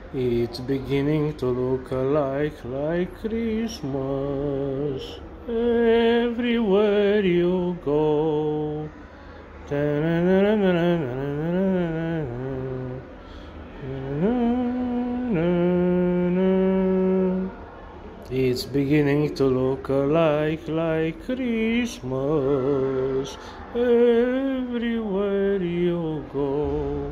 It's beginning to look like Christmas everywhere you go. It's beginning to look like Christmas everywhere you go.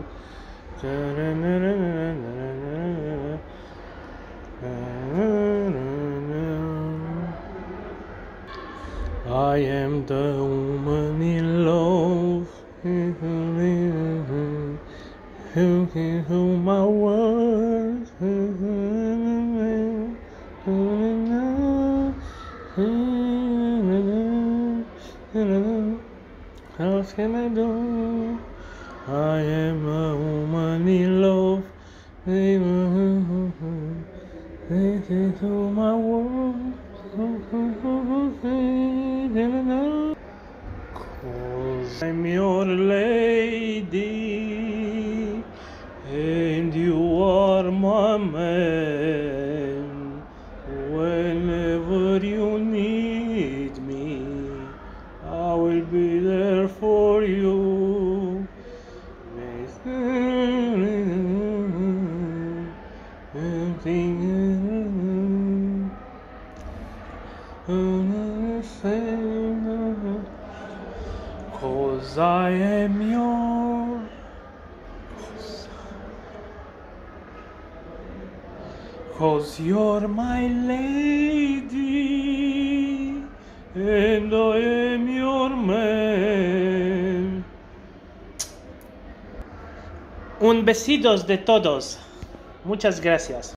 I am the woman in love, whom I was. How can I do? I am a woman in love, whom I was. 'Cause I'm your lady, and you are my man. Whenever you need me, I will be there for you. Cause I am yours. Cause you're my lady, and I am your man. Un besitos de todos. Muchas gracias.